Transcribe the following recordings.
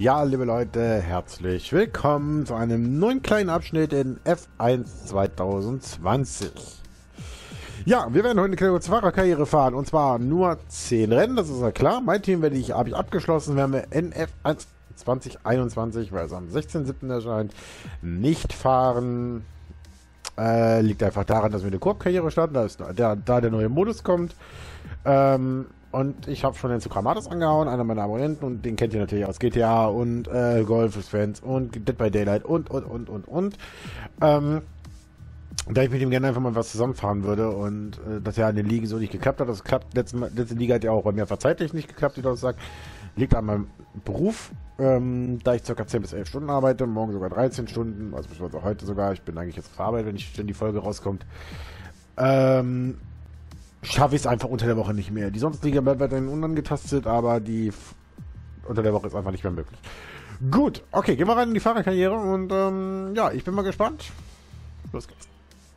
Ja, liebe Leute, herzlich willkommen zu einem neuen kleinen Abschnitt in F1 2020. Ja, wir werden heute eine Fahrerkarriere fahren und zwar nur 10 Rennen, das ist ja klar. Mein Team habe ich abgeschlossen, werden wir in F1 2021, weil es am 16.07. erscheint, nicht fahren. Liegt einfach daran, dass wir eine Koop-Karriere starten, da der neue Modus kommt. Und ich habe schon den Sukramatis angehauen, einer meiner Abonnenten, und den kennt ihr natürlich aus GTA und Golf-Fans und Dead by Daylight und. Da ich mit ihm gerne einfach mal was zusammenfahren würde und dass ja in den Ligen so nicht geklappt hat, das klappt, letzte Liga hat ja auch bei mir zeitlich nicht geklappt, wie du das sagst, liegt an meinem Beruf, da ich ca. 10 bis 11 Stunden arbeite, morgen sogar 13 Stunden, also beziehungsweise heute sogar, ich bin eigentlich jetzt auf der Arbeit, wenn die Folge rauskommt, schaffe ich es einfach unter der Woche nicht mehr. Die sonstige bleibt weiterhin unangetastet, aber die unter der Woche ist einfach nicht mehr möglich. Gut, okay, gehen wir rein in die Fahrerkarriere und ja, ich bin mal gespannt. Los geht's.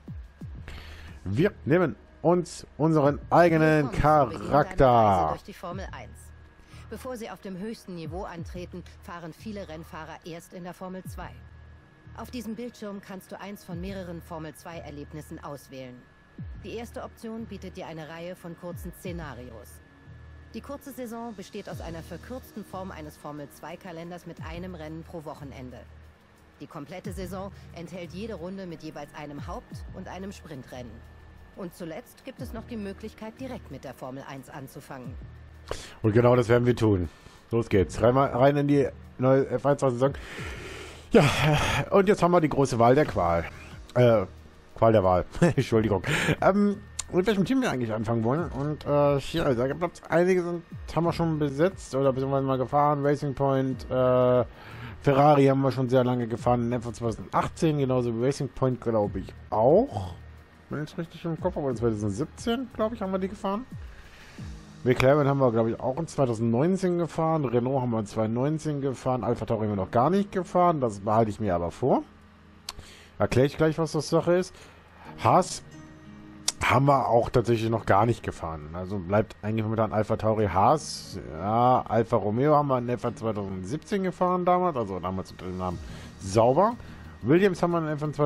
Wir nehmen uns unseren eigenen Charakter. Durch die Formel 1. Bevor sie auf dem höchsten Niveau antreten, fahren viele Rennfahrer erst in der Formel 2. Auf diesem Bildschirm kannst du eins von mehreren Formel 2 Erlebnissen auswählen. Die erste Option bietet dir eine Reihe von kurzen Szenarios. Die kurze Saison besteht aus einer verkürzten Form eines Formel-2-Kalenders mit einem Rennen pro Wochenende. Die komplette Saison enthält jede Runde mit jeweils einem Haupt- und einem Sprintrennen. Und zuletzt gibt es noch die Möglichkeit, direkt mit der Formel 1 anzufangen. Und genau das werden wir tun. Los geht's. Rein in die neue F1-Saison. Ja, und jetzt haben wir die große Wahl der Qual. Qual der Wahl. Entschuldigung. Mit welchem Team wir eigentlich anfangen wollen. Und hier, also, ich glaube, einige haben wir schon besetzt oder beziehungsweise mal gefahren. Racing Point, Ferrari haben wir schon sehr lange gefahren. F1 2018, genauso wie Racing Point, glaube ich, auch. Wenn ich es richtig im Kopf habe, aber in 2017, glaube ich, haben wir die gefahren. McLaren haben wir, glaube ich, auch in 2019 gefahren. Renault haben wir in 2019 gefahren. Alpha Tauri haben wir noch gar nicht gefahren. Das behalte ich mir aber vor. Erkläre ich gleich, was das Sache ist. Haas haben wir auch tatsächlich noch gar nicht gefahren. Also bleibt eigentlich momentan Alpha Tauri Haas. Ja, Alfa Romeo haben wir in F1 2017 gefahren damals. Also damals unter dem Namen Sauber. Williams haben wir in F1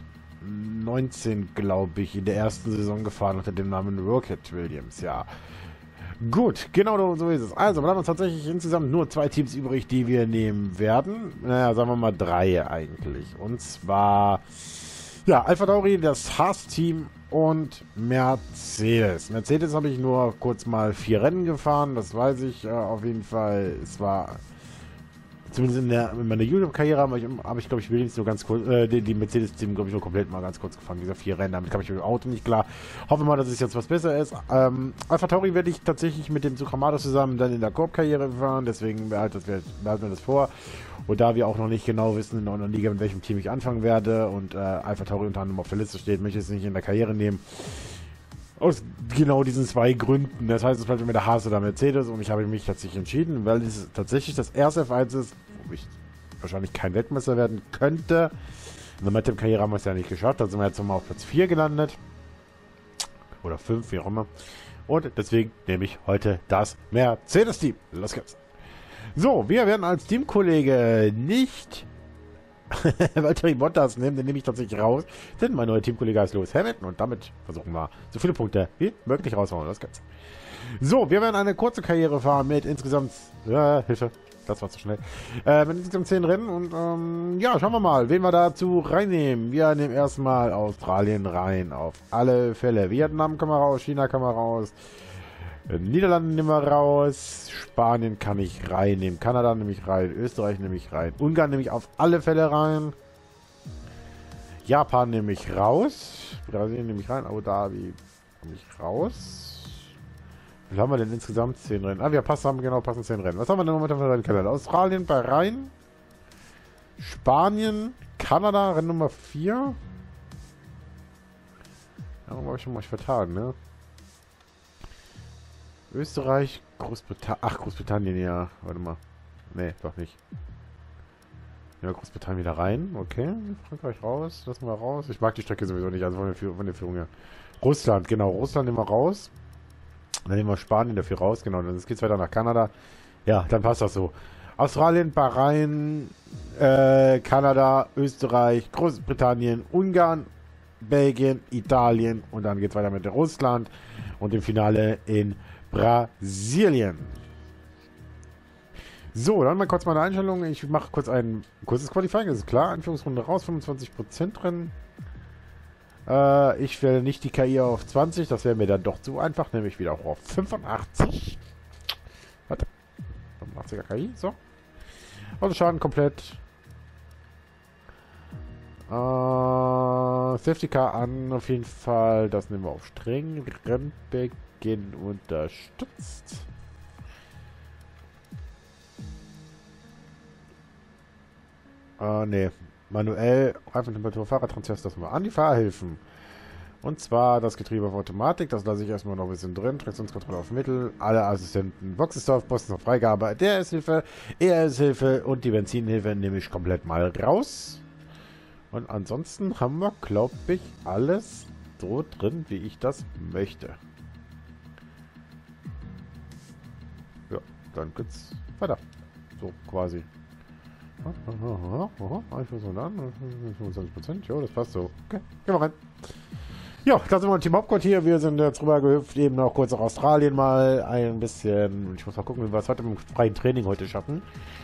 2019, glaube ich, in der ersten Saison gefahren unter dem Namen Rocket Williams. Ja. Gut, genau so ist es. Also, wir haben uns tatsächlich insgesamt nur 2 Teams übrig, die wir nehmen werden. Naja, sagen wir mal 3 eigentlich. Und zwar, ja, Alpha Tauri, das Haas-Team und Mercedes. Mercedes habe ich nur kurz mal 4 Rennen gefahren, das weiß ich auf jeden Fall. Es war, zumindest in meiner YouTube-Karriere habe ich, glaube ich, Williams nur ganz kurz, die Mercedes-Team, glaube ich, nur komplett mal ganz kurz gefahren, diese 4 Rennen, damit kam ich mit dem Auto nicht klar. Hoffe mal, dass es jetzt was besser ist. Alpha Tauri werde ich tatsächlich mit dem Sukramatis zusammen dann in der Koop-Karriere fahren, deswegen behalten wir das vor. Und da wir auch noch nicht genau wissen in der Liga, mit welchem Team ich anfangen werde und Alpha Tauri unter anderem auf der Liste steht, möchte ich es nicht in der Karriere nehmen. Aus genau diesen 2 Gründen. Das heißt, es bleibt mir der Haas oder Mercedes und ich habe mich tatsächlich entschieden, weil es tatsächlich das erste F1 ist, wo ich wahrscheinlich kein Weltmeister werden könnte. In der Matem-Karriere haben wir es ja nicht geschafft, da sind wir jetzt nochmal auf Platz 4 gelandet. Oder 5, wie auch immer. Und deswegen nehme ich heute das Mercedes-Team. Los geht's. So, wir werden als Teamkollege nicht Valtteri Bottas nehmen, den nehme ich tatsächlich raus, denn mein neuer Teamkollege ist Lewis Hamilton und damit versuchen wir so viele Punkte wie möglich raushauen. Das geht's. So, wir werden eine kurze Karriere fahren mit insgesamt, Hilfe, das war zu schnell, mit insgesamt 10 Rennen und ja, schauen wir mal, wen wir dazu reinnehmen. Wir nehmen erstmal Australien rein, auf alle Fälle. Vietnam kann man raus, China kann man raus, Niederlande nehmen wir raus, Spanien kann ich reinnehmen, Kanada nehme ich rein, Österreich nehme ich rein, Ungarn nehme ich auf alle Fälle rein, Japan nehme ich raus, Brasilien nehme ich rein, Abu Dhabi nehme ich raus. Wie viel haben wir denn insgesamt? 10 Rennen. Ah, wir passen 10 Rennen. Was haben wir denn momentan für Kanada? Australien bei rein, Spanien, Kanada, Rennen Nummer 4. Ja, habe ich schon mal vertagen, ne? Österreich, Großbritannien. Ach, Großbritannien, ja. Warte mal. Nee, doch nicht. Ja, Großbritannien wieder rein. Okay. Frankreich raus. Lassen wir raus. Ich mag die Strecke sowieso nicht. Also von der Führung her. Russland, genau. Russland nehmen wir raus. Dann nehmen wir Spanien dafür raus. Genau. Dann geht's weiter nach Kanada. Ja, dann passt das so. Australien, Bahrain, Kanada, Österreich, Großbritannien, Ungarn, Belgien, Italien und dann geht es weiter mit Russland und im Finale in Brasilien. So, dann mal kurz meine Einstellung. Ich mache kurz ein kurzes Qualifying, das ist klar. Anführungsrunde raus, 25% drin. Ich stelle nicht die KI auf 20, das wäre mir dann doch zu einfach, nämlich wieder auch auf 85. Warte. 85er KI, so. Also Schaden komplett. Safety Car an, auf jeden Fall. Das nehmen wir auf streng. Rennbeginn unterstützt. Ne. Manuell, Reifentemperatur, Fahrradtransfer, das mal an die Fahrhilfen. Und zwar das Getriebe auf Automatik, das lasse ich erstmal noch ein bisschen drin. Traktionskontrolle auf Mittel, alle Assistenten, Boxenstoff, Posten auf Freigabe, DRS-Hilfe, ERS-Hilfe und die Benzinhilfe nehme ich komplett mal raus. Und ansonsten haben wir, glaube ich, alles so drin, wie ich das möchte. Ja, dann geht's weiter. So, quasi. 25%, ja, das passt so. Okay, gehen wir rein. Ja, da sind wir im Team Hauptquart hier. Wir sind jetzt rüber gehüpft, eben noch kurz nach Australien mal ein bisschen. Ich muss mal gucken, wie wir es heute im freien Training heute schaffen.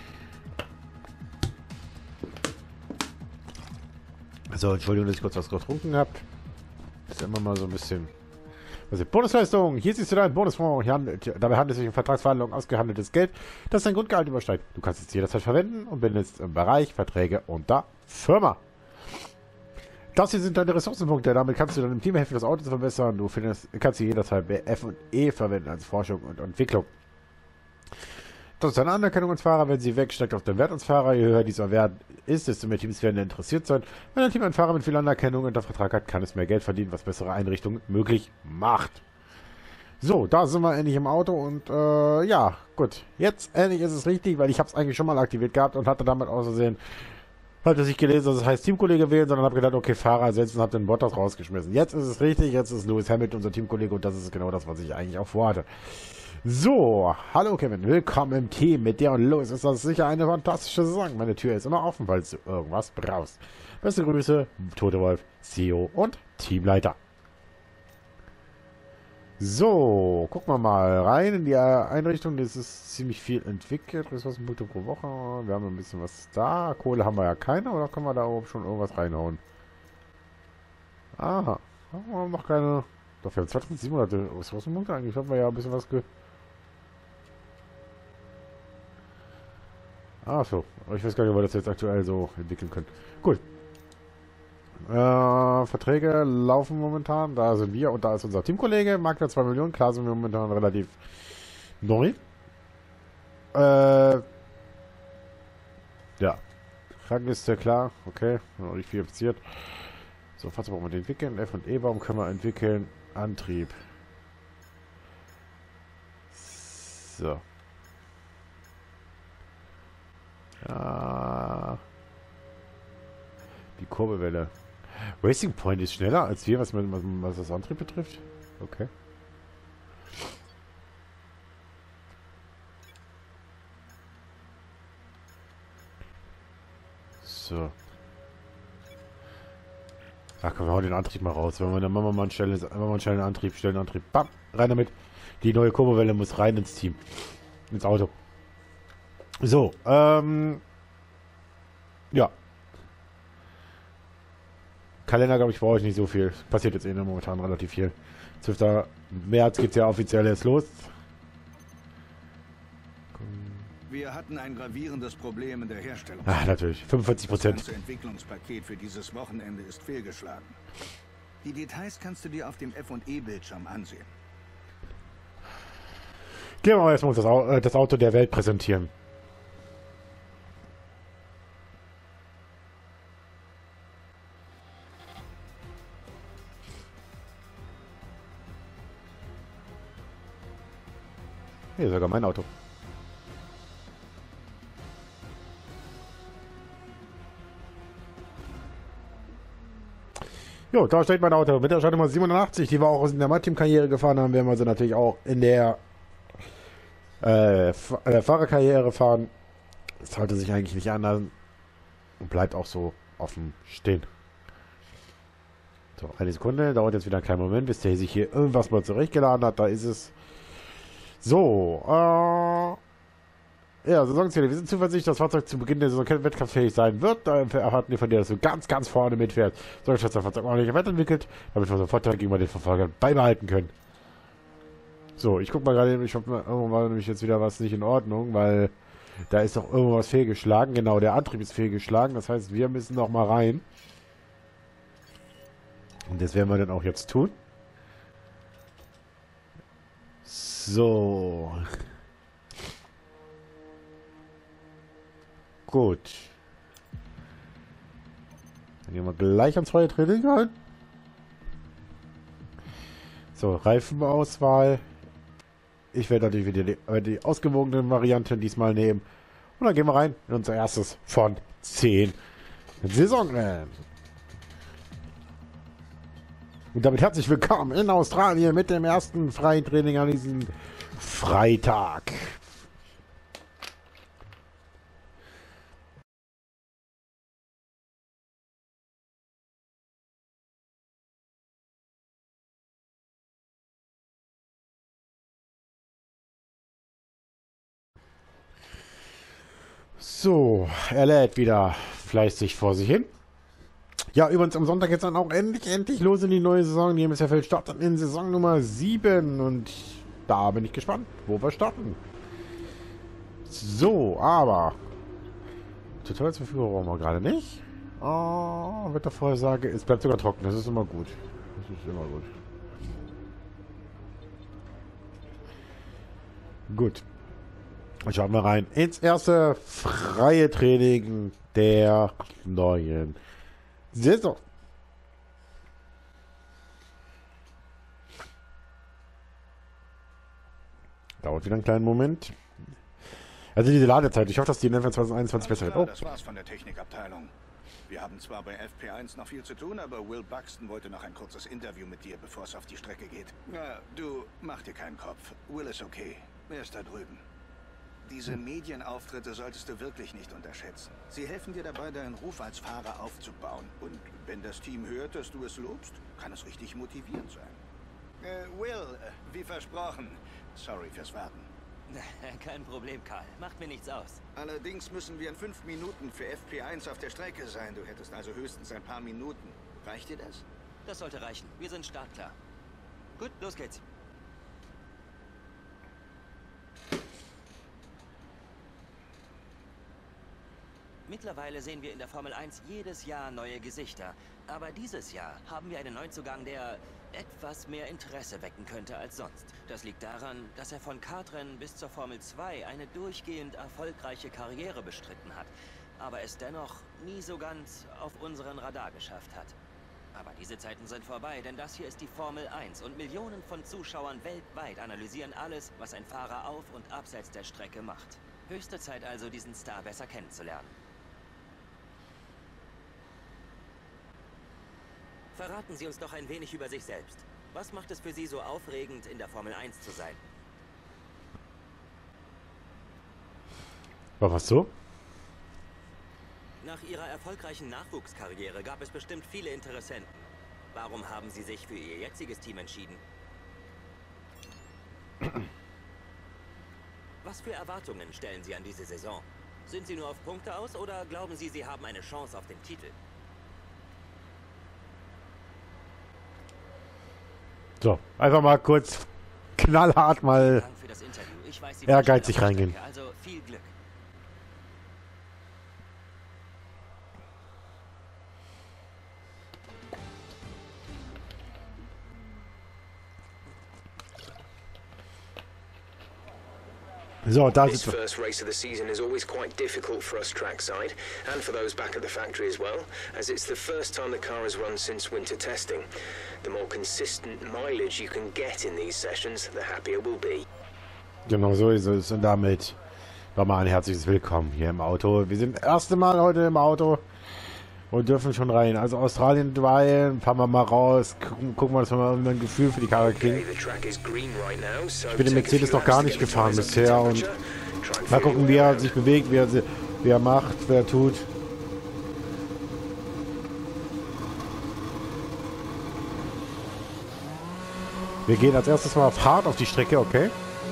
Also, Entschuldigung, dass ich kurz was getrunken habe. Ist immer mal so ein bisschen. Also Bonusleistung. Hier siehst du deinen Bonusfonds. Dabei handelt es sich um Vertragsverhandlungen ausgehandeltes Geld, das dein Grundgehalt übersteigt. Du kannst es jederzeit verwenden und bindest im Bereich Verträge unter Firma. Das hier sind deine Ressourcenpunkte. Damit kannst du dann im Team helfen, das Auto zu verbessern. Du kannst sie jederzeit bei F und E verwenden als Forschung und Entwicklung. Das ist eine Anerkennung als Fahrer, wenn sie wegsteigt auf den Wert als Fahrer. Je höher dieser Wert ist, desto mehr Teams werden interessiert sein. Wenn ein Team einen Fahrer mit viel Anerkennung unter Vertrag hat, kann es mehr Geld verdienen, was bessere Einrichtungen möglich macht. So, da sind wir endlich im Auto und ja, gut. Jetzt endlich ist es richtig, weil ich habe es eigentlich schon mal aktiviert gehabt und hatte damit außersehen, hatte sich gelesen, dass es heißt Teamkollege wählen, sondern habe gedacht, okay, Fahrer ersetzen und habe den Bottas rausgeschmissen. Jetzt ist es richtig, jetzt ist Lewis Hamilton unser Teamkollege und das ist genau das, was ich eigentlich auch vorhatte. So, hallo Kevin, willkommen im Team. Mit dir und Louis ist das sicher eine fantastische Saison. Meine Tür ist immer offen, falls du irgendwas brauchst. Beste Grüße, Tote Wolf, CEO und Teamleiter. So, gucken wir mal rein in die Einrichtung. Das ist ziemlich viel entwickelt. Ressourcenpunkte pro Woche. Wir haben ein bisschen was da. Kohle haben wir ja keine, oder können wir da oben schon irgendwas reinhauen? Aha, haben wir noch keine. Doch, wir haben 2700 Ressourcenpunkte. Eigentlich haben wir ja ein bisschen was Ach so, ich weiß gar nicht, ob wir das jetzt aktuell so entwickeln können. Gut. Verträge laufen momentan. Da sind wir und da ist unser Teamkollege. Marktwert 2 Millionen. Klar sind wir momentan relativ neu. Ja. Rangliste, klar. Okay. Noch nicht verifiziert. So, Fahrzeug brauchen wir entwickeln. F und E-Baum können wir entwickeln. Antrieb. So. Ja. Die Kurbelwelle. Racing Point ist schneller als wir, was das Antrieb betrifft. Okay. So. Ach komm, wir hauen den Antrieb mal raus. Wenn wir dann machen wir mal einen schnellen Antrieb. Bam, rein damit. Die neue Kurbelwelle muss rein ins Team. Ins Auto. So, ja. Kalender, glaube ich, brauche ich nicht so viel. Passiert jetzt momentan relativ viel. 12. März geht es ja offiziell jetzt los. Wir hatten ein gravierendes Problem in der Herstellung. Ah, natürlich. 45%. Das ganze Entwicklungspaket für dieses Wochenende ist fehlgeschlagen. Die Details kannst du dir auf dem F&E-Bildschirm ansehen. Gehen wir mal erstmal das Auto der Welt präsentieren. Hier ist sogar mein Auto. Jo, da steht mein Auto mit der Startnummer 87, die wir auch in der MyTeam-Karriere gefahren haben, werden wir sie natürlich auch in der Fahrerkarriere fahren. Es sollte sich eigentlich nicht ändern und bleibt auch so offen stehen. So, eine Sekunde, dauert jetzt wieder einen kleinen Moment, bis der sich hier irgendwas mal zurechtgeladen hat. Da ist es. So, ja, Saisonziele. Wir sind zuversichtlich, dass das Fahrzeug zu Beginn der Saison wettkampffähig sein wird. Da erwarten wir von dir, dass du ganz, ganz vorne mitfährst. So, dass das Fahrzeug ordentlich weiterentwickelt, damit wir unseren Vorteil gegenüber den Verfolgern beibehalten können. So, ich guck mal gerade, ich hoffe, irgendwo war nämlich jetzt wieder was nicht in Ordnung, weil da ist doch irgendwas fehlgeschlagen. Genau, der Antrieb ist fehlgeschlagen. Das heißt, wir müssen noch mal rein. Und das werden wir dann auch jetzt tun. So. Gut. Dann gehen wir gleich ans freie Training rein. So, Reifenauswahl. Ich werde natürlich wieder die ausgewogenen Varianten diesmal nehmen. Und dann gehen wir rein in unser erstes von 10 Saisonrennen. Und damit herzlich willkommen in Australien mit dem ersten freien Training an diesem Freitag. So, er lädt wieder fleißig vor sich hin. Ja, übrigens am Sonntag jetzt dann auch endlich los in die neue Saison. Die MSFL startet in Saison Nummer 7 und da bin ich gespannt, wo wir starten. So, aber Tutorialsverfügung brauchen wir gerade nicht. Wettervorhersage, es bleibt sogar trocken, das ist immer gut. Das ist immer gut. Gut. Und schauen wir rein ins erste freie Training der neuen Saison. Dauert wieder einen kleinen Moment. Also diese Ladezeit, ich hoffe, dass die in 2021 besser wird. Oh. Das war's von der Technikabteilung. Wir haben zwar bei FP1 noch viel zu tun, aber Will Buxton wollte noch ein kurzes Interview mit dir, bevor es auf die Strecke geht. Ja, du, mach dir keinen Kopf. Will ist okay. Er ist da drüben. Diese Medienauftritte solltest du wirklich nicht unterschätzen. Sie helfen dir dabei, deinen Ruf als Fahrer aufzubauen. Und wenn das Team hört, dass du es lobst, kann es richtig motivierend sein. Will, wie versprochen. Sorry fürs Warten. Kein Problem, Karl. Macht mir nichts aus. Allerdings müssen wir in 5 Minuten für FP1 auf der Strecke sein. Du hättest also höchstens ein paar Minuten. Reicht dir das? Das sollte reichen. Wir sind startklar. Gut, los geht's. Mittlerweile sehen wir in der Formel 1 jedes Jahr neue Gesichter. Aber dieses Jahr haben wir einen Neuzugang, der etwas mehr Interesse wecken könnte als sonst. Das liegt daran, dass er von Kartrennen bis zur Formel 2 eine durchgehend erfolgreiche Karriere bestritten hat, aber es dennoch nie so ganz auf unseren Radar geschafft hat. Aber diese Zeiten sind vorbei, denn das hier ist die Formel 1 und Millionen von Zuschauern weltweit analysieren alles, was ein Fahrer auf und abseits der Strecke macht. Höchste Zeit also, diesen Star besser kennenzulernen. Verraten Sie uns doch ein wenig über sich selbst. Was macht es für Sie so aufregend, in der Formel 1 zu sein? War was so? Nach Ihrer erfolgreichen Nachwuchskarriere gab es bestimmt viele Interessenten. Warum haben Sie sich für Ihr jetziges Team entschieden? Was für Erwartungen stellen Sie an diese Saison? Sind Sie nur auf Punkte aus oder glauben Sie, Sie haben eine Chance auf den Titel? So, einfach mal kurz knallhart mal Dank für das Interview. Ich weiß, Sie ehrgeizig reingehen. Also viel Glück. So, da This sind wir. first race of the season is always quite difficult for us trackside, and for those back at the factory as well, as it's the first time the car has run since winter testing. The more consistent mileage you can get in these sessions, the happier we'll be. Genau so ist es. Und damit nochmal ein herzliches Willkommen hier im Auto. Wir sind das erste Mal heute im Auto und dürfen schon rein. Also Australien 2, fahren wir mal raus, gucken wir, dass wir mal ein Gefühl für die Karre kriegen. Ich bin den Mercedes noch gar nicht gefahren bisher und mal gucken, wie er sich bewegt, wie er wer macht, wer tut. Wir gehen als erstes mal auf hart auf die Strecke, okay?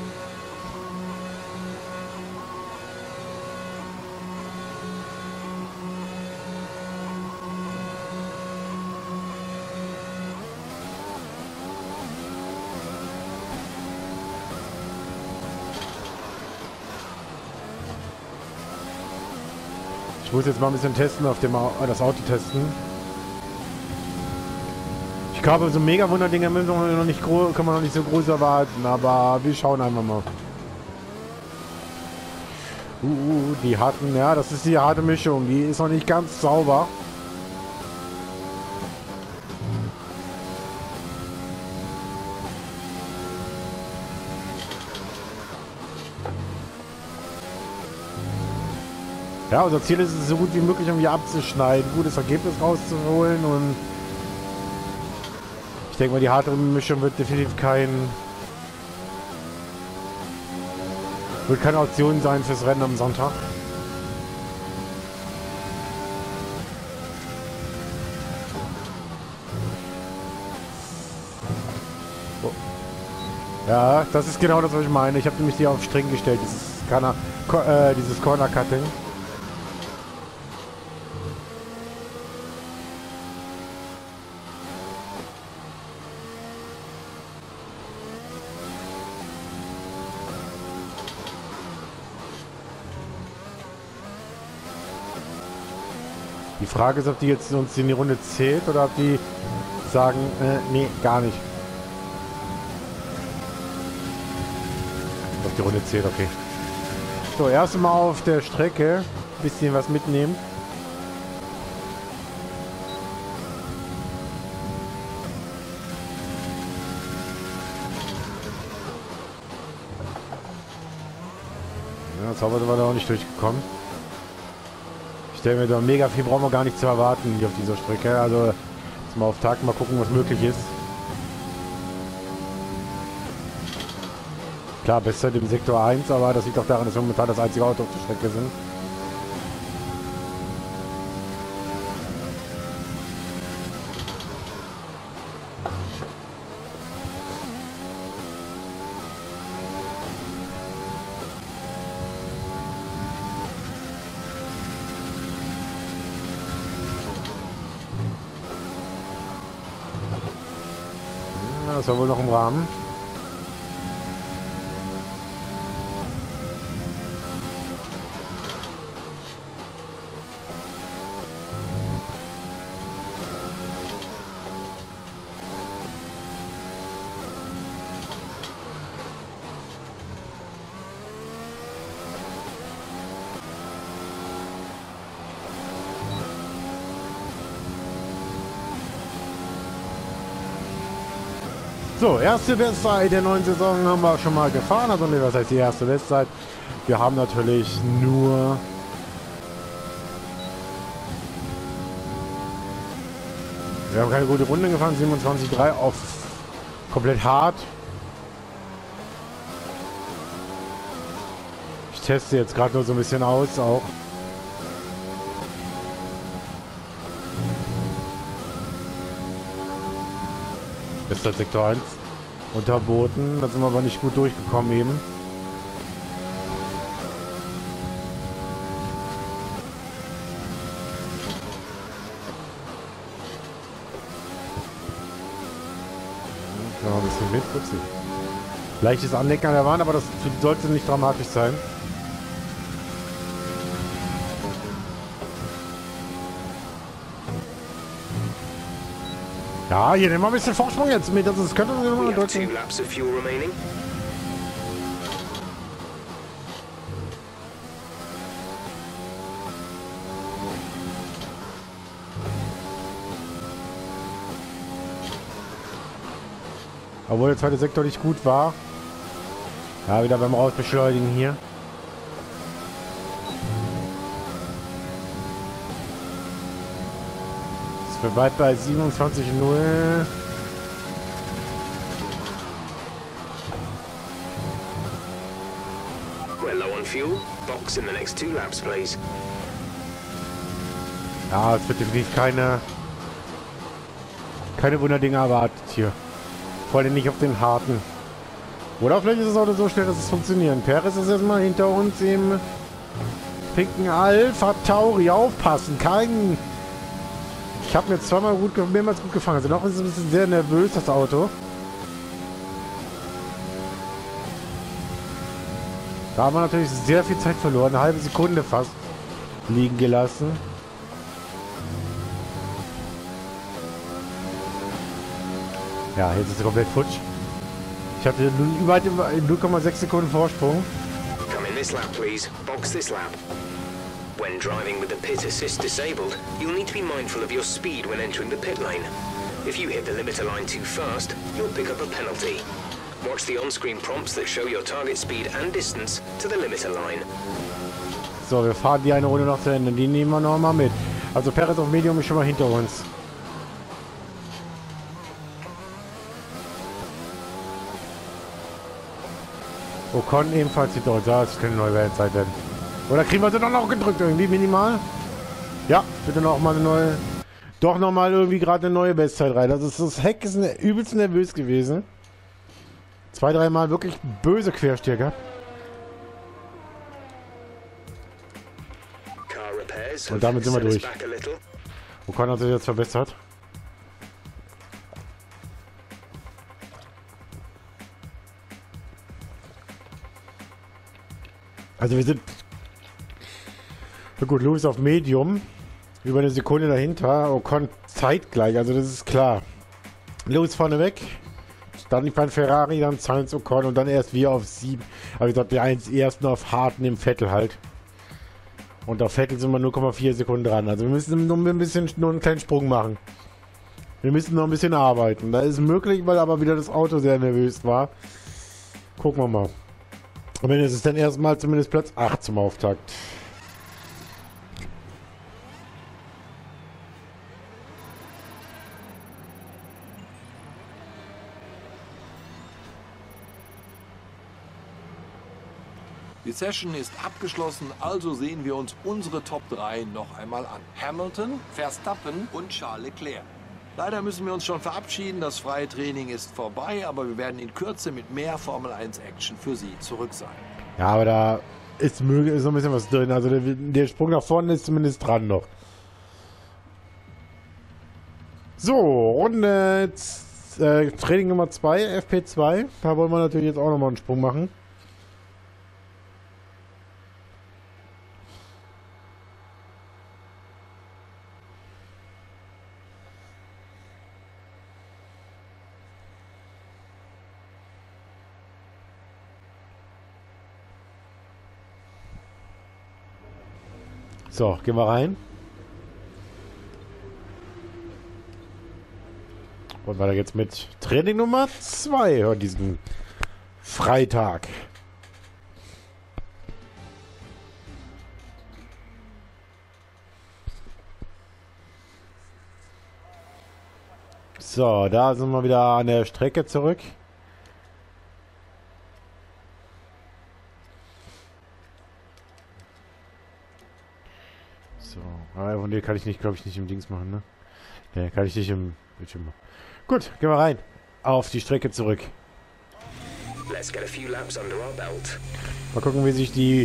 Ich muss jetzt mal ein bisschen testen, auf dem das Auto testen. Ich glaube, so mega Wunderdinger müssen wir noch nicht kann man noch nicht so groß erwarten, aber wir schauen einfach mal. Die hatten, ja, das ist die harte Mischung, die ist noch nicht ganz sauber. Ja, unser Ziel ist es, so gut wie möglich irgendwie abzuschneiden, gutes Ergebnis rauszuholen und ich denke mal, die harte Mischung wird definitiv keine Option sein fürs Rennen am Sonntag. Oh. Ja, das ist genau das, was ich meine. Ich habe nämlich die auf String gestellt, dieses Corner Cutting. Die Frage ist, ob die jetzt uns in die Runde zählt oder ob die sagen, nee, gar nicht. Ob die Runde zählt, okay. So, erst mal auf der Strecke ein bisschen was mitnehmen. Ja, sauber sind wir da auch nicht durchgekommen. Ich denke mir, da mega viel brauchen wir gar nicht zu erwarten hier auf dieser Strecke. Also jetzt mal auf Tag mal gucken, was möglich ist. Klar, besser im Sektor 1, aber das liegt auch daran, dass wir momentan das einzige Auto auf der Strecke sind. Das war wohl noch im Rahmen. So, erste Bestzeit der neuen Saison haben wir schon mal gefahren. Also, ne, was heißt die erste Bestzeit? Wir haben natürlich nur... Wir haben keine gute Runde gefahren, 27,3 auf komplett hart. Ich teste jetzt gerade nur so ein bisschen aus auch. Bestzeit Sektor 1 unterboten. Da sind wir aber nicht gut durchgekommen eben. Ja, ein bisschen mitputzen. Leichtes Anlecken an der Wand, aber das sollte nicht dramatisch sein. Ja, hier nehmen wir ein bisschen Vorsprung jetzt mit. Das könnte man mal deutlich. Obwohl der zweite Sektor nicht gut war. Ja, wieder beim Rausbeschleunigen hier. Wir weit bei 27,0. We're low on fuel. Box in the next 2 laps, please. Ja, es wird definitiv keine Wunderdinge erwartet hier. Vor allem nicht auf den harten. Oder vielleicht ist das Auto so schnell, dass es funktioniert. Perez ist erstmal hinter uns im pinken Alpha Tauri. Aufpassen, kein... Ich habe mir jetzt mehrmals gut gefangen. Also noch ist es ein bisschen sehr nervös, das Auto. Da haben wir natürlich sehr viel Zeit verloren. Eine halbe Sekunde fast liegen gelassen. Ja, jetzt ist es komplett futsch. Ich hatte über 0,6 Sekunden Vorsprung. Come in this lap, please. Box this lap. When driving with the pit assist disabled, you'll need to be mindful of your speed when entering the pit lane. If you hit the limiter line too fast, you'll pick up a penalty. Watch the on-screen prompts that show your target speed and distance to the limiter line. So, wir fahren die eine Runde noch zu Ende. Die nehmen wir noch mal mit. Also Perez auf Medium ist schon mal hinter uns. Ocon ebenfalls hinter uns. Ja, das könnte eine neue Weltzeit werden. Oder kriegen wir sie doch noch gedrückt irgendwie minimal? Ja, bitte noch mal eine neue... Doch noch mal irgendwie gerade eine neue Bestzeit rein. Also das Heck ist übelst nervös gewesen. 2, 3 Mal wirklich böse Quersteher gehabt. Und damit sind wir durch. Ocon hat sich jetzt verbessert. Also wir sind... Na gut, Lewis auf Medium. Über eine Sekunde dahinter. Ocon zeitgleich, also das ist klar. Lewis vorne weg. Dann die Ferrari, dann Sainz, Ocon und dann erst wir auf 7. Aber wie gesagt, wir erst nur auf harten im Vettel halt. Und auf Vettel sind wir 0,4 Sekunden dran. Also wir müssen nur einen kleinen Sprung machen. Wir müssen noch ein bisschen arbeiten. Da ist möglich, weil aber wieder das Auto sehr nervös war. Gucken wir mal. Und wenn es ist dann erstmal zumindest Platz 8 zum Auftakt. Die Session ist abgeschlossen, also sehen wir uns unsere Top 3 noch einmal an. Hamilton, Verstappen und Charles Leclerc. Leider müssen wir uns schon verabschieden, das freie Training ist vorbei, aber wir werden in Kürze mit mehr Formel 1 Action für Sie zurück sein. Ja, aber da ist so ein bisschen was drin, also der Sprung nach vorne ist zumindest dran noch. So, Runde Training Nummer 2, FP2, da wollen wir natürlich jetzt auch nochmal einen Sprung machen. So, gehen wir rein. Und weiter geht's mit Training Nummer 2 an diesem Freitag. So, da sind wir wieder an der Strecke zurück. So, aber nee, kann ich nicht, glaube ich, nicht im Dings machen, ne? Ne, kann ich nicht im Bildschirm machen. Gut, gehen wir rein. Auf die Strecke zurück. Let's get a few laps under our belt. Mal gucken, wie sich die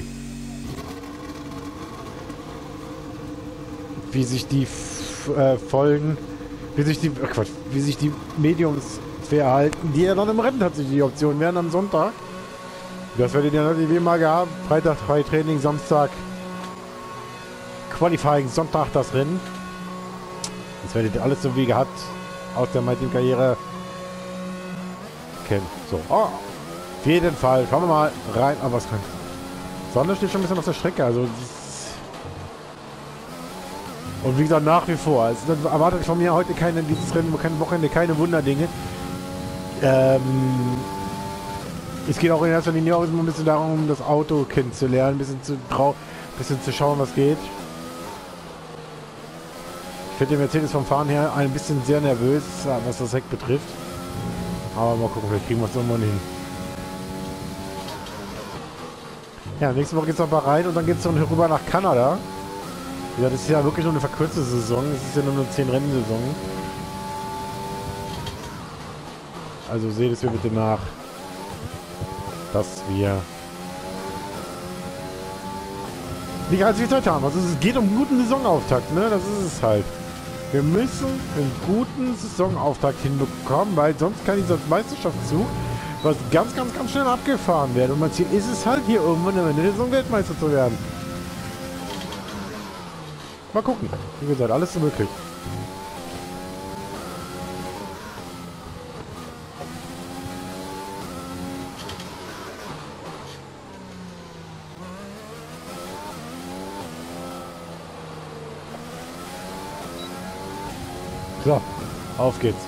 vollen, wie sich die Mediums verhalten, die ja noch im Rennen tatsächlich die Option wären am Sonntag. Das werdet ihr natürlich wie immer gehabt. Freitag Training, Samstag Qualifying, Sonntag das Rennen. Das werdet ihr alles so wie gehabt aus der MyTeam-Karriere kennen. So, auf jeden Fall. Schauen wir mal rein. Aber was kann. Sonne steht schon ein bisschen auf der Strecke. Also und wie gesagt, nach wie vor. Also, erwartet von mir heute dieses Rennen, kein Wochenende, keine Wunderdinge. Es geht auch in erster Linie auch immer ein bisschen darum, das Auto kennenzulernen, ein bisschen zu schauen, was geht. Ich finde den Mercedes vom Fahren her ein bisschen sehr nervös, was das Heck betrifft. Aber mal gucken, vielleicht kriegen wir es irgendwann hin. Ja, nächste Woche geht's noch mal rein und dann geht's dann rüber nach Kanada. Ja, das ist ja wirklich nur eine verkürzte Saison. Es ist ja nur eine 10 Rennsaison. Also seht es mir bitte nach, dass wir nicht allzu viel Zeit haben. Also es geht um einen guten Saisonauftakt, ne? Das ist es halt. Wir müssen einen guten Saisonauftakt hinbekommen, weil sonst kann dieser Meisterschaftszug was ganz, ganz, ganz schnell abgefahren werden. Und mein Ziel ist es halt hier irgendwann am Ende der Saison Weltmeister zu werden. Mal gucken. Wie gesagt, alles ist möglich. So, auf geht's.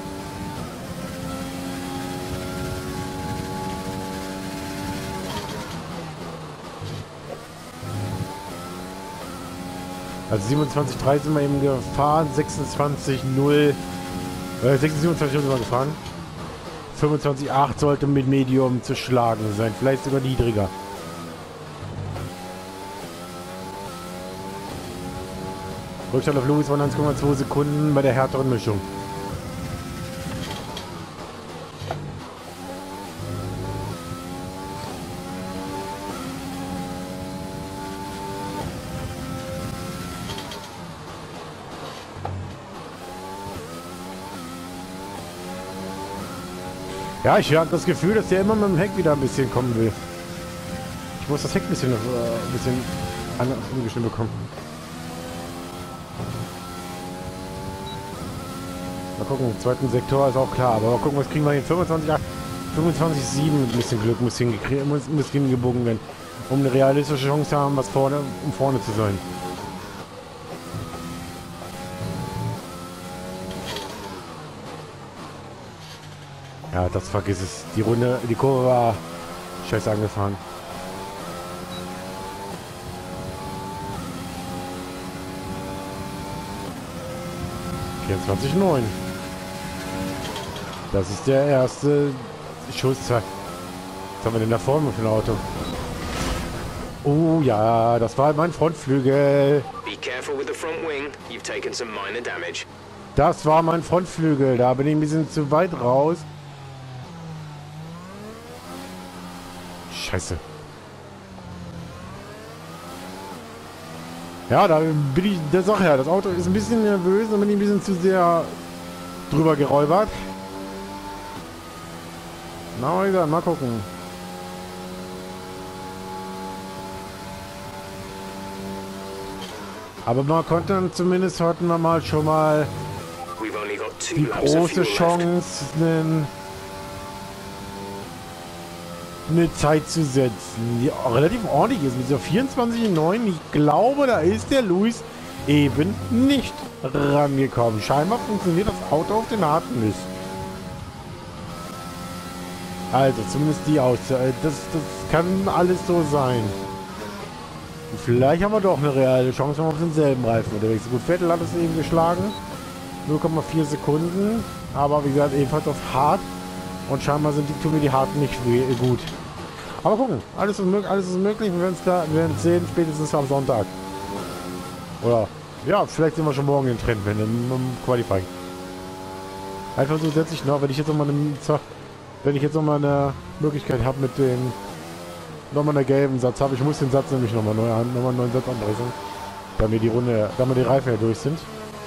Also 27,3 sind wir eben gefahren, 26,0, 26,0 sind wir gefahren. 25,8 sollte mit Medium zu schlagen sein, vielleicht sogar niedriger. Rückstand auf Lewis waren 1,2 Sekunden bei der härteren Mischung. Ja, ich habe das Gefühl, dass der immer mit dem Heck wieder ein bisschen kommen will. Ich muss das Heck ein bisschen anders umgeschnitten bekommen. Mal gucken, im zweiten Sektor ist auch klar, aber mal gucken, was kriegen wir hin. 25,8, 25,7 mit ein bisschen Glück muss hingebogen werden, um eine realistische Chance zu haben, um vorne zu sein. Ja, das vergiss es. Die Kurve war scheiße angefahren. (24,9). Das ist der erste Schusszeit. Was haben wir denn da vorne für ein Auto? Oh ja, das war mein Frontflügel. Be careful with the front wing. You've taken some minor damage. Das war mein Frontflügel. Da bin ich ein bisschen zu weit raus. Scheiße. Ja, da bin ich der Sache her. Das Auto ist ein bisschen nervös und bin ich ein bisschen zu sehr drüber geräubert. Na, egal, mal gucken. Aber man konnte dann zumindest hatten wir mal schon mal die große Chance, eine Zeit zu setzen, die relativ ordentlich ist. Mit dieser 24,9. Ich glaube, da ist der Lewis eben nicht rangekommen. Scheinbar funktioniert das Auto auf den harten Mist. Also, zumindest die Auszeit. Das kann alles so sein. Und vielleicht haben wir doch eine reale Chance, wenn wir auf denselben Reifen unterwegs sind. Gut, Vettel hat es eben geschlagen. 0,4 Sekunden. Aber wie gesagt, ebenfalls auf hart. Und scheinbar tun mir die harten nicht gut. Aber gucken, alles ist möglich. Wir werden es sehen, spätestens am Sonntag. Oder, ja, vielleicht sind wir schon morgen in Trend, wenn im Qualifying. Einfach so setze ich noch, wenn ich jetzt nochmal eine Möglichkeit habe mit dem nochmal einen gelben Satz habe. Ich muss den Satz nämlich nochmal einen neuen Satz anbrechen. Damit die Reifen ja durch sind.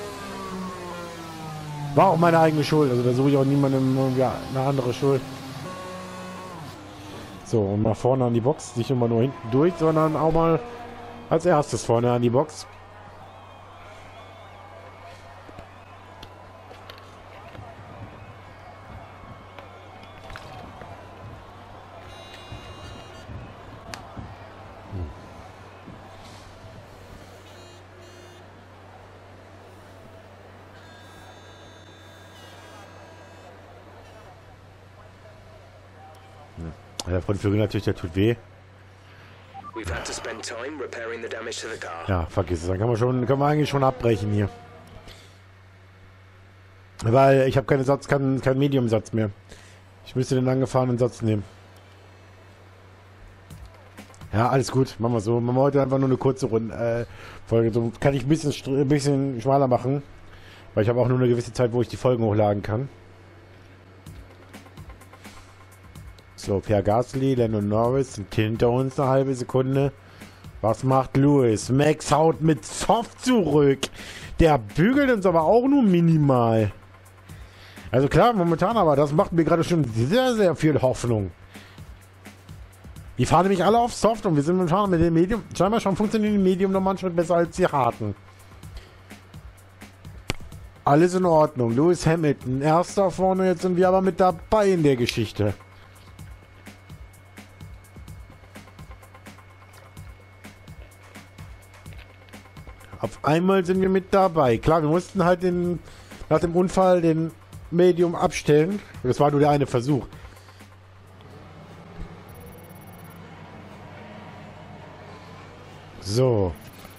War auch meine eigene Schuld, also da suche ich auch niemandem eine andere Schuld. So, und mal vorne an die Box, nicht immer nur hinten durch, sondern auch mal als erstes vorne an die Box. Der Frontflügel natürlich, der tut weh. Ja, vergiss es. Dann kann man eigentlich schon abbrechen hier. Weil ich habe keinen Medium-Satz mehr. Ich müsste den angefahrenen Satz nehmen. Ja, alles gut. Machen wir so. Machen wir heute einfach nur eine kurze Folge. So kann ich ein bisschen schmaler machen. Weil ich habe auch nur eine gewisse Zeit, wo ich die Folgen hochladen kann. So, Pierre Gasly, Lando Norris sind hinter uns eine halbe Sekunde. Was macht Lewis? Max haut mit Soft zurück. Der bügelt uns aber auch nur minimal. Also klar, momentan, aber das macht mir gerade schon sehr, sehr viel Hoffnung. Die fahren nämlich alle auf Soft und wir sind momentan mit dem Medium. Scheinbar schon funktionieren die Medium noch manchmal besser als die harten. Alles in Ordnung. Lewis Hamilton, erster vorne, jetzt sind wir aber mit dabei in der Geschichte. Auf einmal sind wir mit dabei. Klar, wir mussten halt nach dem Unfall den Medium abstellen. Das war nur der eine Versuch. So.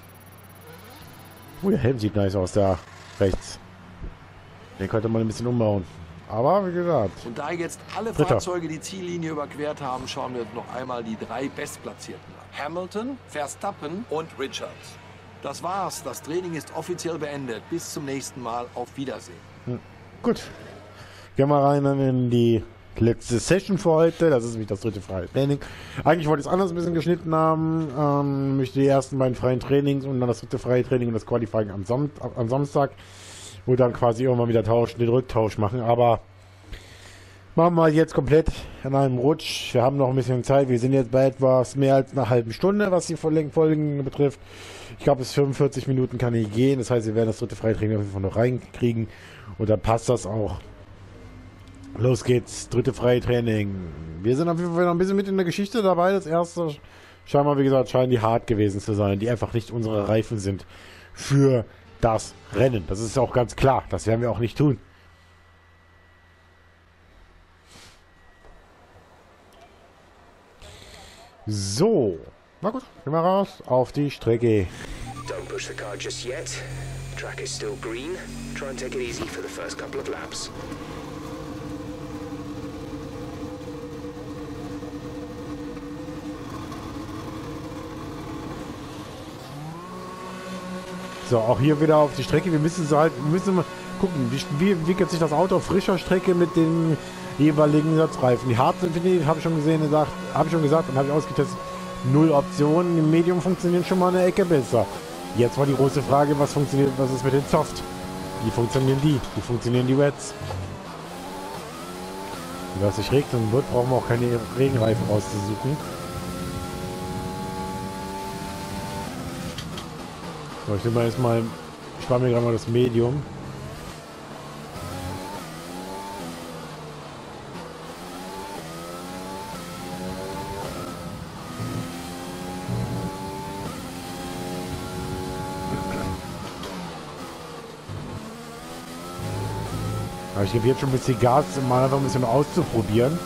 Oh, der Helm sieht nice aus da rechts. Den könnte man ein bisschen umbauen. Aber wie gesagt. Und da jetzt alle Fahrzeuge die Ziellinie überquert haben, schauen wir uns noch einmal die 3 Bestplatzierten an. Hamilton, Verstappen und Richards. Das war's. Das Training ist offiziell beendet. Bis zum nächsten Mal. Auf Wiedersehen. Gut. Gehen wir rein dann in die letzte Session für heute. Das ist nämlich das dritte freie Training. Eigentlich wollte ich es anders ein bisschen geschnitten haben. Möchte die ersten beiden freien Trainings und dann das dritte freie Training und das Qualifying am Samstag. Wo dann quasi irgendwann wieder den Rücktausch machen. Aber machen wir jetzt komplett in einem Rutsch. Wir haben noch ein bisschen Zeit. Wir sind jetzt bei etwas mehr als einer halben Stunde, was die Folgen betrifft. Ich glaube, bis 45 Minuten kann ich gehen. Das heißt, wir werden das dritte Freitraining auf jeden Fall noch reinkriegen. Und dann passt das auch. Los geht's. Dritte Freitraining. Wir sind auf jeden Fall noch ein bisschen mit in der Geschichte dabei. Das erste, scheinbar, wie gesagt, scheinen die hart gewesen zu sein. Die einfach nicht unsere Reifen sind für das Rennen. Das ist auch ganz klar. Das werden wir auch nicht tun. So. Na gut, gehen wir raus auf die Strecke. Don't push the car just yet. The track is still green. Try and take it easy for the first couple of laps. So, auch hier wieder auf die Strecke. Wir müssen mal gucken, wie entwickelt sich das Auto auf frischer Strecke mit den jeweiligen Satzreifen. Die harten, finde ich, habe ich schon gesagt und habe ich ausgetestet. 0 Optionen. Im Medium funktionieren schon mal eine Ecke besser. Jetzt war die große Frage, was ist mit den Soft? Wie funktionieren die? Wie funktionieren die Reds? Wenn es sich regnen wird, brauchen wir auch keine Regenreifen rauszusuchen. So, ich nehme erstmal, ich spare mir gerade mal das Medium. Aber ich gebe jetzt schon ein bisschen Gas, um mal einfach ein bisschen auszuprobieren.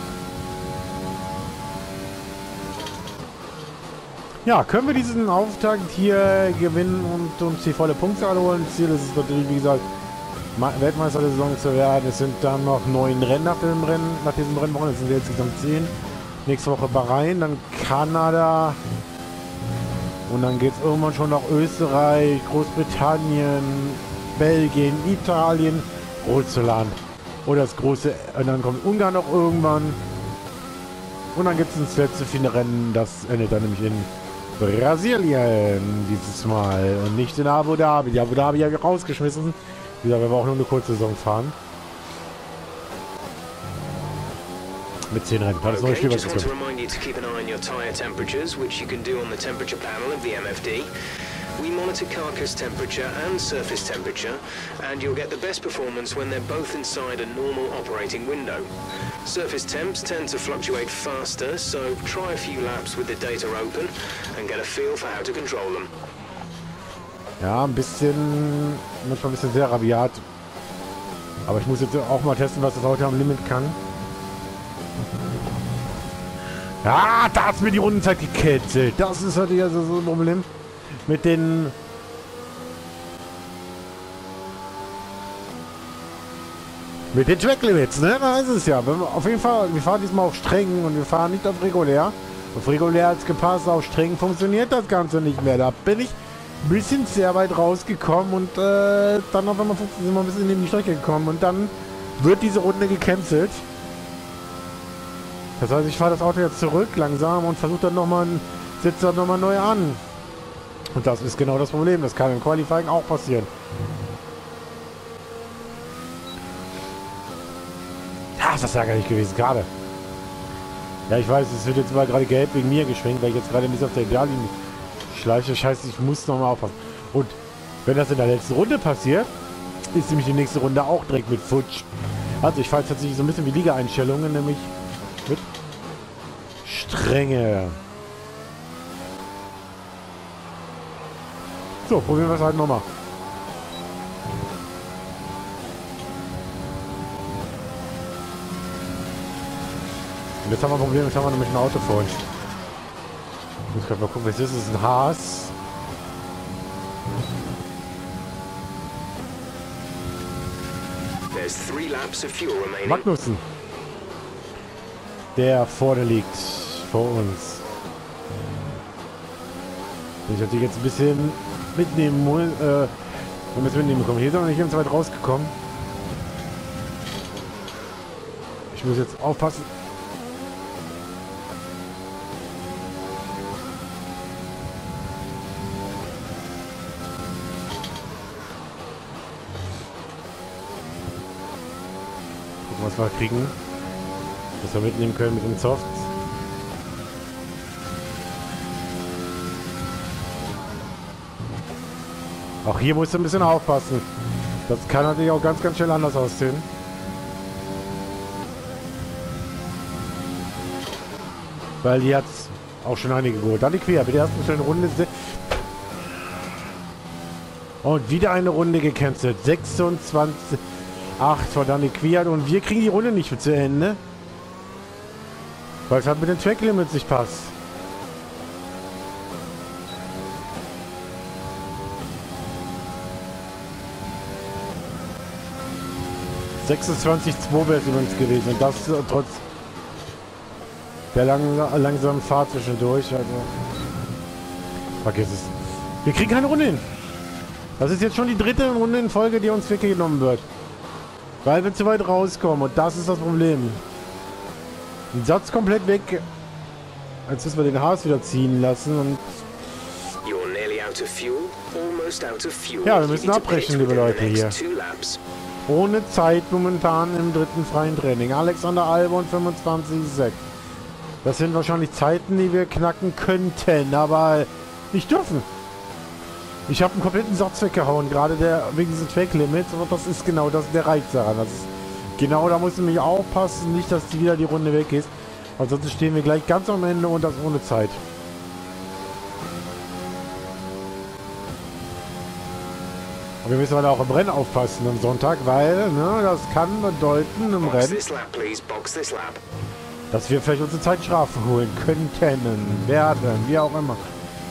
Ja, können wir diesen Auftakt hier gewinnen und uns die volle Punktzahl holen? Ziel ist es natürlich, wie gesagt, Weltmeister der Saison zu werden. Es sind dann noch 9 Rennen nach diesem Rennwochenende. Es sind jetzt insgesamt 10. Nächste Woche Bahrain, dann Kanada. Und dann geht es irgendwann schon nach Österreich, Großbritannien, Belgien, Italien, Russland. Oder das große, und dann kommt Ungarn noch irgendwann. Und dann gibt es das letzte Rennen, das endet dann nämlich in Brasilien dieses Mal und nicht in Abu Dhabi. Die Abu Dhabi habe ich rausgeschmissen. Wie gesagt, wir auch nur eine kurze Saison fahren. Mit 10 Rennen. Das neue Spiel, was ist drin. We monitor carcass temperature and surface temperature, and you'll get the best performance when they're both inside a normal operating window. Surface temps tend to fluctuate faster, so try a few laps with the data open and get a feel for how to control them. Ja, manchmal ein bisschen sehr rabiat. Aber ich muss jetzt auch mal testen, was das Auto am Limit kann. Ja, da hat's mir die Rundenzeit gekitzelt. Das ist natürlich also so ein Problem. Mit den Track Limits, ne? Da ist es ja. Auf jeden Fall, wir fahren diesmal auch streng und wir fahren nicht auf regulär. Auf regulär als gepasst, auf streng funktioniert das Ganze nicht mehr. Da bin ich ein bisschen sehr weit rausgekommen und dann auf einmal sind wir ein bisschen in die Strecke gekommen und dann wird diese Runde gecancelt. Das heißt, ich fahre das Auto jetzt zurück langsam und versuche dann nochmal, setze dann nochmal neu an. Und das ist genau das Problem. Das kann im Qualifying auch passieren. Ja, ist das ärgerlich gewesen, gerade. Ja, ich weiß, es wird jetzt mal gerade gelb wegen mir geschwenkt, weil ich jetzt gerade nicht auf der Ideallinie schleiche. Scheiße, ich muss nochmal aufpassen. Und wenn das in der letzten Runde passiert, ist nämlich die nächste Runde auch direkt mit Futsch. Also ich fahre jetzt tatsächlich so ein bisschen wie Liga-Einstellungen, nämlich mit Strenge. So, probieren wir es halt nochmal. Und jetzt haben wir ein Problem, jetzt haben wir nämlich ein Auto vor uns. Ich muss gerade mal gucken, was ist. Es ist ein Haas. Magnussen. Der vorne liegt. Vor uns. Ich hatte jetzt ein bisschen mitnehmen muss. Wir müssen mitnehmen kommen. Hier sind wir nicht ganz weit rausgekommen. Ich muss jetzt aufpassen. Gucken, was wir kriegen. Was wir mitnehmen können mit dem Soft. Auch hier musst du ein bisschen aufpassen. Das kann natürlich auch ganz, ganz schnell anders aussehen. Weil die hat auch schon einige geholt. Dann die Quer mit der ersten schnellen Runde. Und wieder eine Runde gecancelt. 26, 8 von Danny Quer. Und wir kriegen die Runde nicht zu Ende. Weil es halt mit den Track Limits nicht passt. (26,2) wäre es übrigens gewesen. Und das trotz der langsamen Fahrt zwischendurch. Also vergiss es. Wir kriegen keine Runde hin. Das ist jetzt schon die dritte Runde in Folge, die uns weggenommen wird. Weil wir zu weit rauskommen. Und das ist das Problem. Ein Satz komplett weg. Jetzt müssen wir den Haas wieder ziehen lassen. Und ja, wir müssen abbrechen, liebe Leute, hier. Ohne Zeit momentan im dritten freien Training. Alexander Albon 25,6. Das sind wahrscheinlich Zeiten, die wir knacken könnten, aber nicht dürfen. Ich habe einen kompletten Satz weggehauen, gerade wegen diesen Track Limits, aber das ist genau das, der Reiz daran. Das ist, genau, da muss ich mich aufpassen, nicht, dass wieder die Runde weg ist. Ansonsten stehen wir gleich ganz am Ende und das ohne Zeit. Und wir müssen halt auch im Rennen aufpassen am Sonntag, weil das kann bedeuten im Rennen, dass wir vielleicht unsere Zeitstrafe holen könnten, werden, wie auch immer.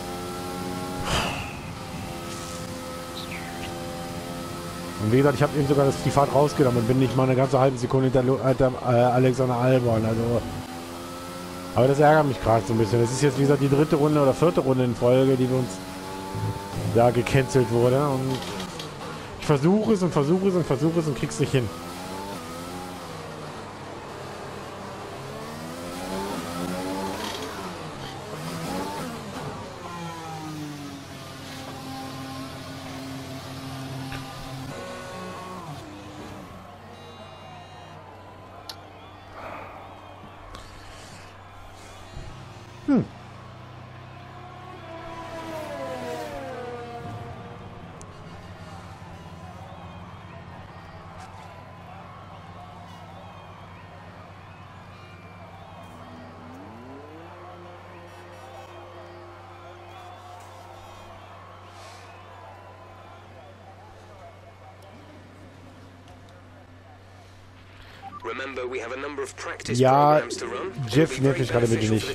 Und wie gesagt, ich habe eben sogar die Fahrt rausgenommen und bin nicht mal eine ganze halbe Sekunde hinter Alexander Albon. Also, aber das ärgert mich gerade so ein bisschen. Das ist jetzt, wie gesagt, die dritte Runde oder vierte Runde in Folge, die wir uns da gecancelt wurde. Und ich versuche es und versuche es und versuche es und krieg's nicht hin. Ja, Jeff nervt mich gerade bitte nicht.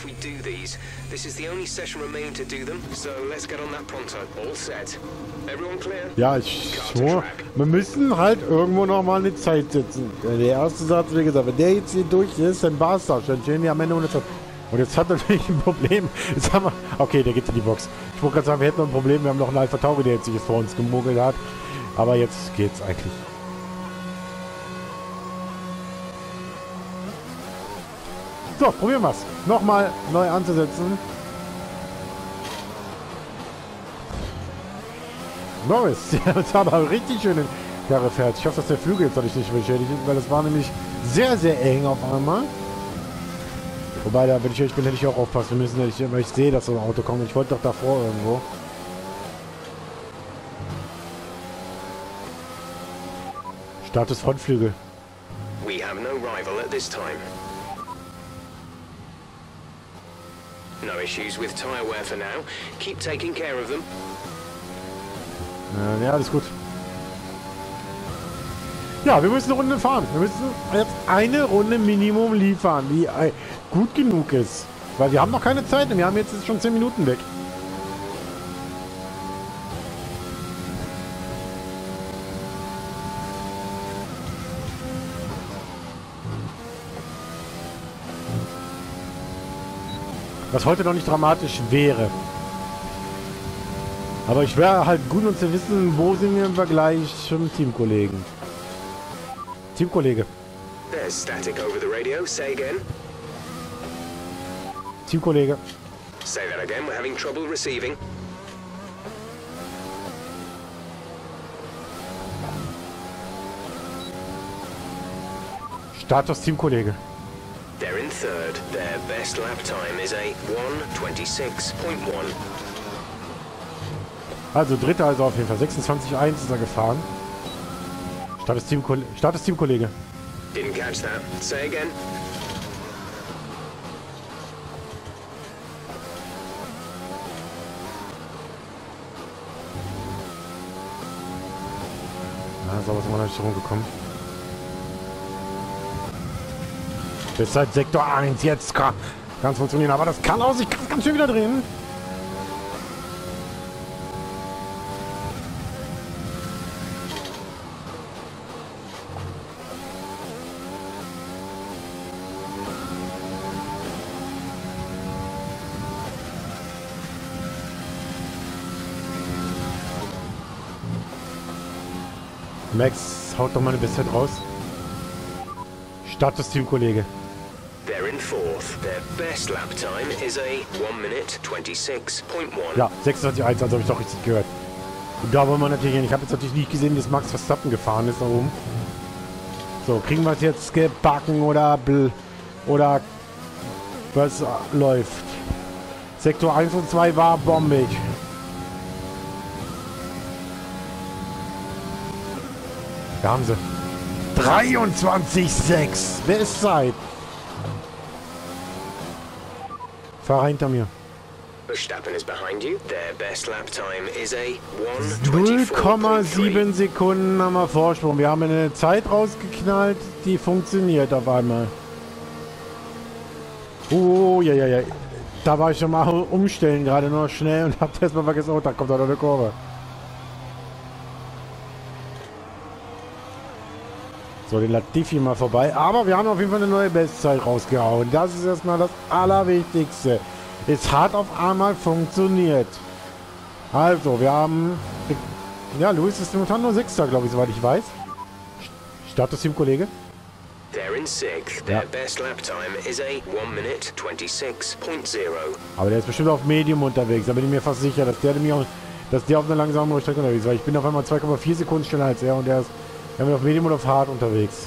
Ja, wir müssen halt irgendwo nochmal eine Zeit setzen. Der erste Satz, wie gesagt, wenn der jetzt hier durch ist, dann war es das. Dann stehen wir am Ende 100. Und jetzt hat er natürlich ein Problem. Jetzt haben wir... Okay, der geht in die Box. Ich wollte gerade sagen, wir hätten noch ein Problem. Wir haben noch einen Alpha Tauri, der jetzt sich vor uns gemogelt hat. Aber jetzt geht's eigentlich. So, probieren wir's. Nochmal neu anzusetzen. Norris, das war aber richtig schön in Karre fährt. Ich hoffe, dass der Flügel jetzt dadurch nicht beschädigt ist, weil das war nämlich sehr, sehr eng auf einmal. Wobei, da, wenn ich ehrlich bin, hätte ich auch aufpassen müssen, weil ich sehe, dass so ein Auto kommt. Ich wollte doch davor irgendwo. Status Frontflügel. We have no rival at this time. No issues with tire wear for now. Keep taking care of them. Ja, alles gut. Ja, wir müssen eine Runde fahren. Wir müssen jetzt eine Runde Minimum liefern, die gut genug ist. Weil wir haben noch keine Zeit und wir haben jetzt schon 10 Minuten weg. Was heute noch nicht dramatisch wäre. Aber ich wäre halt gut, um zu wissen, wo sind wir im Vergleich zum Teamkollegen. Teamkollege. There's static over the radio. Say again. Teamkollege. Say that again. We're having trouble receiving. Status Teamkollege. They're in third. Their best lap time is a 1:26.1. Also dritter, also auf jeden Fall 26,1 ist er gefahren. Status Teamkollege. Didn't catch that. Say again. Na, so was sind wir noch nicht rumgekommen. Bis seit Sektor 1, jetzt kann es funktionieren, aber das kann auch sich ganz schön wieder drehen. Max, haut doch mal eine Bestzeit raus. Status Teamkollege. They're in fourth. Their best lap time is a 1:26.1. Ja, 26,1, also habe ich doch richtig gehört. Und da wollen wir natürlich hin. Ich habe jetzt natürlich nicht gesehen, dass Max Verstappen gefahren ist da oben. So, kriegen wir es jetzt gebacken oder was läuft? Sektor 1 und 2 war bombig. Da haben sie. 23,6. Wer ist Zeit? Fahrer hinter mir. Verstappen is behind you. Their best lap time is a 0,7 1:24.3. Sekunden haben wir Vorsprung. Wir haben eine Zeit rausgeknallt, die funktioniert auf einmal. Oh, ja. Da war ich schon mal umstellen gerade noch schnell und hab erstmal vergessen, oh, da kommt da noch eine Kurve. So, den Latifi mal vorbei. Aber wir haben auf jeden Fall eine neue Bestzeit rausgehauen. Das ist erstmal das Allerwichtigste. Es hat auf einmal funktioniert. Also, wir haben... Ja, Luis ist momentan nur Sechster, glaube ich, soweit ich weiß. Status Teamkollege. They're in sixth. Their best lap time is a 1:26.0. Aber der ist bestimmt auf Medium unterwegs. Da bin ich mir fast sicher, dass der auf einer langsameren Strecke unterwegs ist. Weil ich bin auf einmal 2,4 Sekunden schneller als er und er ist auf Medium oder auf Hard unterwegs.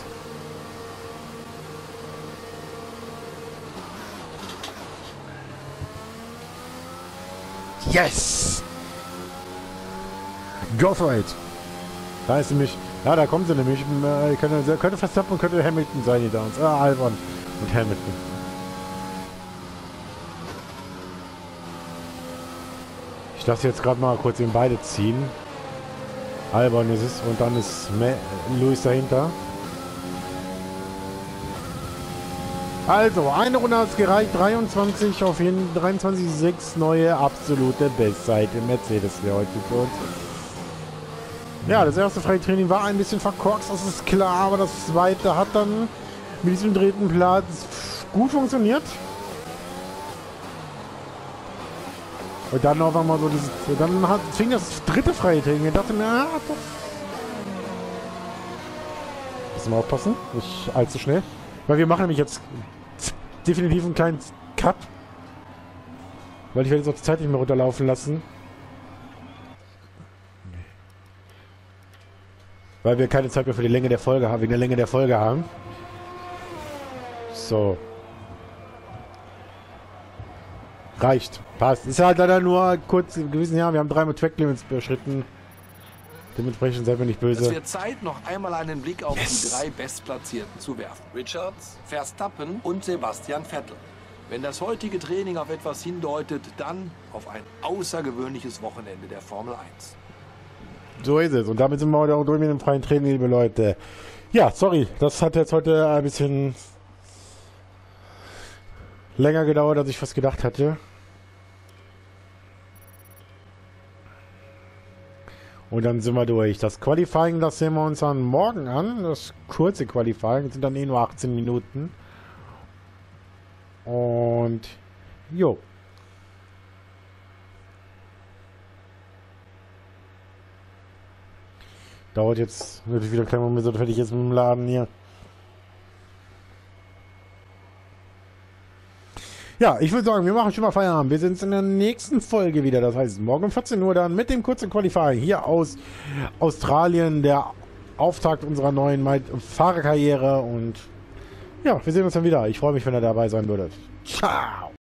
Yes! Go for it! Da ist nämlich... Ja, da kommen sie nämlich. Könnte Verstappen und könnte Hamilton sein, die da uns. Albon und Hamilton. Ich lasse jetzt gerade mal kurz den beide ziehen. Albon ist es und dann ist Luis dahinter. Also, eine Runde hat es gereicht. 23 auf jeden 23,6 neue absolute Bestzeit im Mercedes der heute für uns. Ja, das erste Freitraining war ein bisschen verkorkst, das ist klar, aber das zweite hat dann mit diesem dritten Platz gut funktioniert. Und dann auf einmal so dieses... Dann fing das dritte freie Training. Ich dachte mir, doch. Müssen wir aufpassen. Nicht allzu schnell. Weil wir machen nämlich jetzt definitiv einen kleinen Cut. Weil ich werde jetzt auch die Zeit nicht mehr runterlaufen lassen. Weil wir keine Zeit mehr für die Länge der Folge haben, wegen der Länge der Folge haben. So. Reicht. Passt. Ist halt leider nur kurz gewesen, ja, wir haben 3 Track Limits überschritten. Dementsprechend seid mir nicht böse. Es wird Zeit, noch einmal einen Blick auf die 3 Bestplatzierten zu werfen. Richards, Verstappen und Sebastian Vettel. Wenn das heutige Training auf etwas hindeutet, dann auf ein außergewöhnliches Wochenende der Formel 1. So ist es. Und damit sind wir heute auch durch mit dem freien Training, liebe Leute. Ja, sorry. Das hat jetzt heute ein bisschen länger gedauert, als ich fast gedacht hatte. Und dann sind wir durch. Das Qualifying, das sehen wir uns dann morgen an. Das kurze Qualifying. Das sind dann nur 18 Minuten. Und jo. Dauert jetzt natürlich wieder ein kleiner Moment, so fertig jetzt mit dem Laden hier. Ja, ich würde sagen, wir machen schon mal Feierabend. Wir sehen uns in der nächsten Folge wieder. Das heißt, morgen um 14 Uhr dann mit dem kurzen Qualifying hier aus Australien. Der Auftakt unserer neuen Fahrerkarriere. Und ja, wir sehen uns dann wieder. Ich freue mich, wenn ihr dabei sein würdet. Ciao!